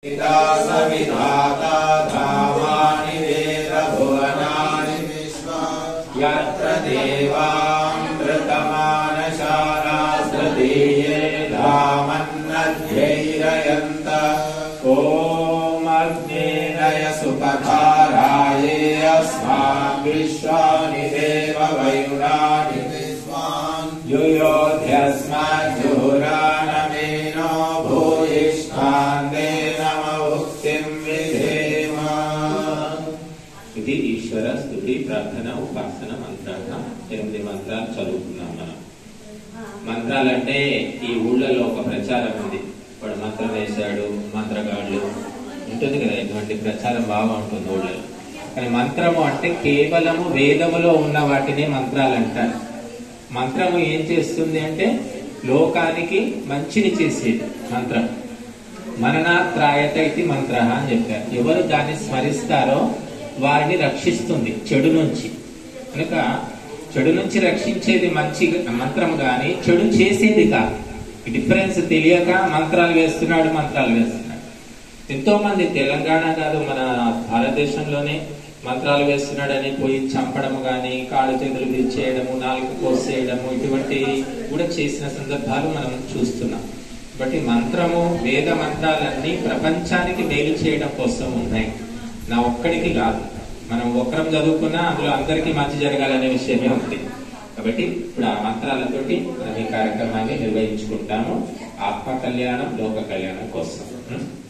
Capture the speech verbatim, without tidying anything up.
विधाता धामानि वेद भुवनानि विश्वा यत्र देवामृतमानशालास्त्रदीये धामन्नध्यैरयन्त ॐ अग्नेय सुपथाराये अस्मान् विश्वानि देव वयुराणि विश्वान् युयोध्यस्मज्जुहुराणमेनो भूयिष्ठान् ఇది ఈశ్వర స్తుతి ప్రార్థన ఉపాసన మంత్రాలు ఎనిమిది మంత్రాలు చదువుకున్నాం మనం. మంత్రాలంటే ఈ ఊళ్ళలో ఒక ప్రచారం ఉంది, వాడు మంత్రం వేశాడు మంత్రగాళ్ళు ఉంటుంది కదా, ఇటువంటి ప్రచారం బాగా ఉంటుంది ఊళ్ళలో. కానీ మంత్రము అంటే కేవలము వేదములో ఉన్న వాటినే మంత్రాలు అంటారు. మంత్రము ఏం చేస్తుంది అంటే లోకానికి మంచిని చేసేది మంత్రం. మననాత్రాయత ఇది మంత్ర అని చెప్పారు. ఎవరు దాన్ని స్మరిస్తారో వారిని రక్షిస్తుంది చెడు నుంచి. కనుక చెడు నుంచి రక్షించేది మంచి మంత్రం గాని చెడు చేసేది కాదు. డిఫరెన్స్ తెలియక మంత్రాలు వేస్తున్నాడు మంత్రాలు వేస్తున్నాడు ఎంతో మంది తెలంగాణ కాదు మన భారతదేశంలోనే మంత్రాలు వేస్తున్నాడని పోయి చంపడము గాని కాళ్ళు చేతులు విరిచేయడము నాలుగు కోసేయడము ఇటువంటి కూడా చేసిన సందర్భాలు మనం చూస్తున్నాం. బట్టి మంత్రము వేద మంత్రాలన్నీ ప్రపంచానికి మేలు చేయడం కోసం ఉన్నాయి, నా ఒక్కడికి కాదు. మనం ఒక్కరం చదువుకున్నా అందులో అందరికీ మంచి జరగాలనే విషయమే ఉంది. కాబట్టి ఇప్పుడు ఆ మంత్రాలతోటి మనం ఈ కార్యక్రమాన్ని నిర్వహించుకుంటాము, ఆత్మ కళ్యాణం లోక కళ్యాణం కోసం.